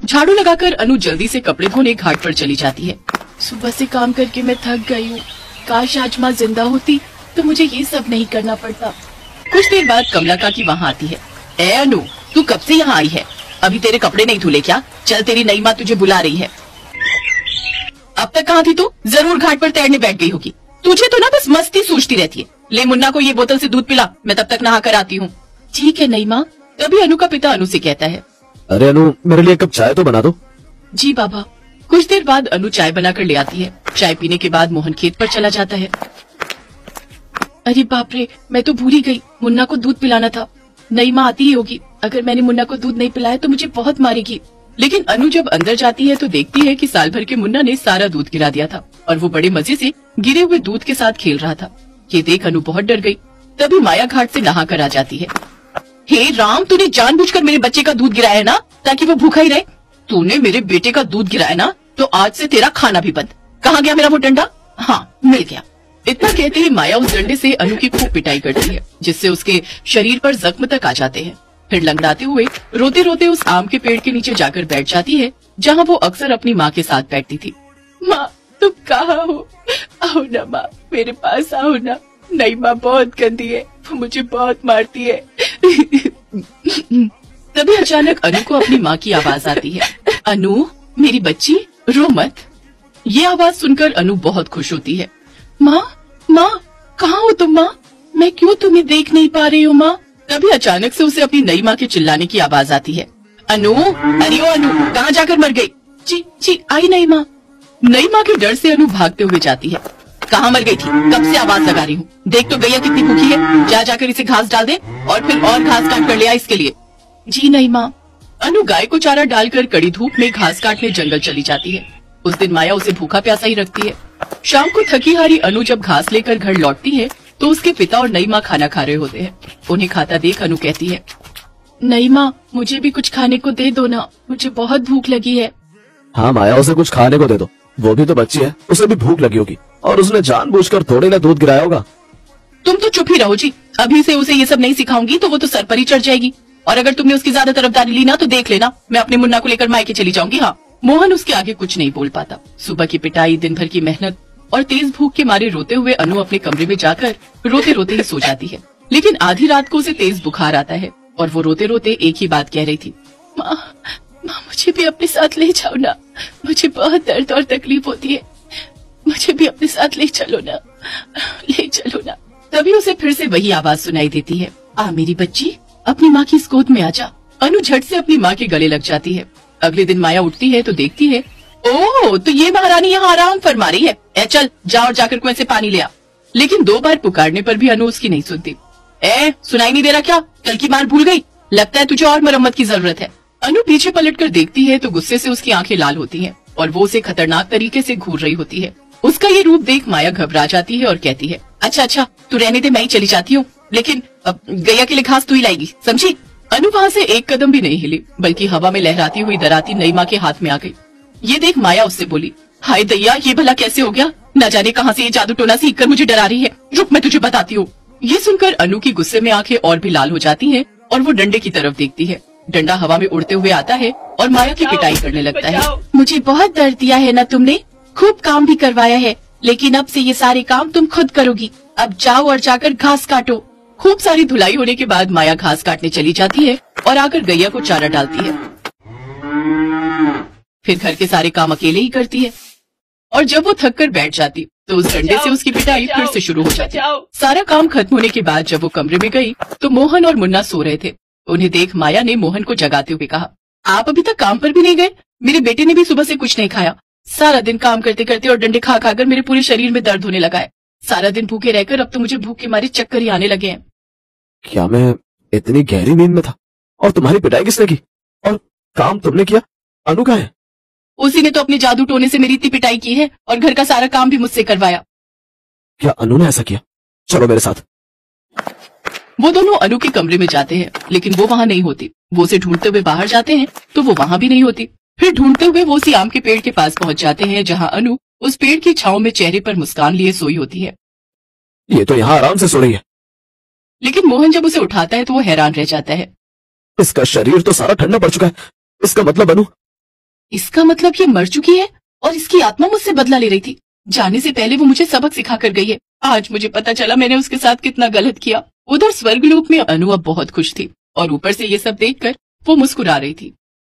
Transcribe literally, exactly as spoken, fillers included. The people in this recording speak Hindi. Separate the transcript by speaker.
Speaker 1: झाड़ू लगाकर अनु जल्दी से कपड़े धोने घाट पर चली जाती है। सुबह से काम करके मैं थक गई हूँ। काश आज माँ जिंदा होती तो मुझे ये सब नहीं करना पड़ता। कुछ देर बाद कमला काकी वहाँ आती है। ए अनु, तू कब से यहाँ आई है? अभी तेरे कपड़े नहीं धुले क्या? चल, तेरी नई माँ तुझे बुला रही है। अब तक कहाँ थी तू? जरूर घाट पर तैरने बैठ गई होगी। तुझे तो ना बस मस्ती सूझती रहती है। ले मुन्ना को ये बोतल से दूध पिला, मैं तब तक नहा कर आती हूँ। ठीक है नई माँ। तभी अनु का पिता अनु से कहता है,
Speaker 2: अरे अनु, मेरे लिए कप चाय तो बना दो।
Speaker 1: जी बाबा। कुछ देर बाद अनु चाय बनाकर ले आती है। चाय पीने के बाद मोहन खेत पर चला जाता है। अरे बाप रे, मैं तो भूल ही गई, मुन्ना को दूध पिलाना था। नई माँ आती ही होगी, अगर मैंने मुन्ना को दूध नहीं पिलाया तो मुझे बहुत मारेगी। लेकिन अनु जब अंदर जाती है तो देखती है कि साल भर के मुन्ना ने सारा दूध गिरा दिया था और वो बड़े मजे से गिरे हुए दूध के साथ खेल रहा था। ये देख अनु बहुत डर गई। तभी माया घाट से नहा कर आ जाती है। हे राम, तूने जानबूझकर मेरे बच्चे का दूध गिराया है ना, ताकि वो भूखा ही रहे। तूने मेरे बेटे का दूध गिराया ना, तो आज से तेरा खाना भी बंद। कहाँ गया मेरा वो डंडा? हाँ, मिल गया। इतना कहते ही माया उस डंडे से अनु की खूब पिटाई करती है, जिससे उसके शरीर पर जख्म तक आ जाते हैं। फिर लंगड़ाते हुए रोते रोते उस आम के पेड़ के नीचे जाकर बैठ जाती है, जहाँ वो अक्सर अपनी माँ के साथ बैठती थी। माँ, तुम कहाँ हो? आओ ना माँ, मेरे पास आओ ना। नई माँ बहुत गंदी है, वो मुझे बहुत मारती है। तभी अचानक अनु को अपनी माँ की आवाज आती है। अनु, मेरी बच्ची, रो मत। ये आवाज सुनकर अनु बहुत खुश होती है। माँ, माँ, कहाँ हो तुम माँ? मैं क्यों तुम्हें देख नहीं पा रही हूँ माँ? तभी अचानक से उसे अपनी नई माँ के चिल्लाने की आवाज आती है। अनु, अरे ओ अनु, कहाँ जाकर मर गई? जी जी आई नई माँ। नई माँ के डर से अनु भागते हुए जाती है। कहाँ मर गई थी? कब से आवाज लगा रही हूँ। देख तो गैया कितनी भूखी है, जा जाकर इसे घास डाल दे और फिर और घास काट कर ले आ इसके लिए। जी नई माँ। अनु गाय को चारा डालकर कड़ी धूप में घास काटने जंगल चली जाती है। उस दिन माया उसे भूखा प्यासा ही रखती है। शाम को थकी हारी अनु जब घास लेकर घर लौटती है तो उसके पिता और नई माँ खाना खा रहे होते हैं। उन्हें खाता देख अनु कहती है, नई माँ, मुझे भी कुछ खाने को दे दो ना, मुझे बहुत भूख लगी है।
Speaker 2: हाँ माया, उसे कुछ खाने को दे दो, वो भी तो बच्ची है, उसे भी भूख लगी होगी और उसने जानबूझकर थोड़े ना दूध गिराया होगा।
Speaker 1: तुम तो चुप ही रहो जी, अभी से उसे ये सब नहीं सिखाऊंगी तो वो तो सर पर ही चढ़ जाएगी। और अगर तुमने उसकी ज्यादा तरफदारी ली ना तो देख लेना, मैं अपने मुन्ना को लेकर मायके चली जाऊंगी। हाँ। मोहन उसके आगे कुछ नहीं बोल पाता। सुबह की पिटाई, दिन भर की मेहनत और तेज भूख के मारे रोते हुए अनु अपने कमरे में जाकर रोते रोते ही सो जाती है। लेकिन आधी रात को उसे तेज बुखार आता है और वो रोते रोते एक ही बात कह रही थी, माँ, माँ, मुझे भी अपने साथ ले जाओ ना, मुझे बहुत दर्द और तकलीफ होती है, मुझे भी अपने साथ ले चलो ना, ले चलो ना। तभी उसे फिर से वही आवाज सुनाई देती है, आ मेरी बच्ची, अपनी माँ की इस गोद में आ जा। अनु झट से अपनी माँ के गले लग जाती है। अगले दिन माया उठती है तो देखती है, ओह, तो ये महारानी यहाँ आराम फरमा रही है। ए चल, जा और जाकर कुएं से पानी ले आ। लेकिन दो बार पुकारने पर भी अनु उसकी नहीं सुनती। ए, सुनाई नहीं दे रहा क्या? कल की बात भूल गई? लगता है तुझे और मरम्मत की जरूरत है। अनु पीछे पलटकर देखती है तो गुस्से से उसकी आंखें लाल होती हैं और वो उसे खतरनाक तरीके से घूर रही होती है। उसका ये रूप देख माया घबरा जाती है और कहती है, अच्छा अच्छा, तू रहने दे, मैं ही चली जाती हूँ, लेकिन अब गैया के लिए घास तू ही लाएगी, समझी? अनु वहाँ से एक कदम भी नहीं हिली, बल्कि हवा में लहराती हुई दराती नई माँ के हाथ में आ गई। ये देख माया उससे बोली, हाय दैया, ये भला कैसे हो गया? न जाने कहाँ से ये जादू टोना सीख कर मुझे डरा रही है। रुक, मैं तुझे बताती हूँ। ये सुनकर अनु की गुस्से में आंखें और भी लाल हो जाती हैं और वो डंडे की तरफ देखती है। डंडा हवा में उड़ते हुए आता है और माया की पिटाई करने लगता है। मुझे बहुत दर्द दिया है ना तुमने, खूब काम भी करवाया है, लेकिन अब से ये सारे काम तुम खुद करोगी। अब जाओ और जाकर घास काटो। खूब सारी धुलाई होने के बाद माया घास काटने चली जाती है और आकर गैया को चारा डालती है। फिर घर के सारे काम अकेले ही करती है और जब वो थक कर बैठ जाती तो उस डंडे से उसकी पिटाई फिर से शुरू हो जाती। सारा काम खत्म होने के बाद जब वो कमरे में गई तो मोहन और मुन्ना सो रहे थे। उन्हें देख माया ने मोहन को जगाते हुए कहा, आप अभी तक काम पर भी नहीं गए? मेरे बेटे ने भी सुबह से कुछ नहीं खाया। सारा दिन काम करते करते और डंडे खा खाकर मेरे पूरे शरीर में दर्द होने लगा है। सारा दिन भूखे रहकर अब तो मुझे भूख के मारे चक्कर ही आने लगे हैं।
Speaker 2: क्या मैं इतनी गहरी नींद में था? और तुम्हारी पिटाई किसने की? और काम तुमने किया? अनु कहाँ है?
Speaker 1: उसी ने तो अपने जादू टोने से मेरी इतनी पिटाई की है और घर का सारा काम भी मुझसे करवाया।
Speaker 2: क्या अनु ने ऐसा किया? चलो मेरे साथ।
Speaker 1: वो दोनों अनु के कमरे में जाते हैं, लेकिन वो वहाँ नहीं होती। वो उसे ढूंढते हुए बाहर जाते हैं तो वो वहाँ भी नहीं होती। फिर ढूंढते हुए वो उसी आम के पेड़ के पास पहुँच जाते हैं जहाँ अनु उस पेड़ की छांव में चेहरे पर मुस्कान लिए सोई होती है।
Speaker 2: ये तो यहाँ आराम से सो रही है।
Speaker 1: लेकिन मोहन जब उसे उठाता है तो वो हैरान रह जाता है।
Speaker 2: इसका शरीर तो सारा ठंडा पड़ चुका है। इसका मतलब अनु
Speaker 1: इसका मतलब ये मर चुकी है और इसकी आत्मा मुझसे बदला ले रही थी। जाने से पहले वो मुझे सबक सिखा कर गई है। आज मुझे पता चला मैंने उसके साथ कितना गलत किया। उधर स्वर्गलोक में अनु अब बहुत खुश थी और ऊपर से ये सब देखकर वो मुस्कुरा रही थी।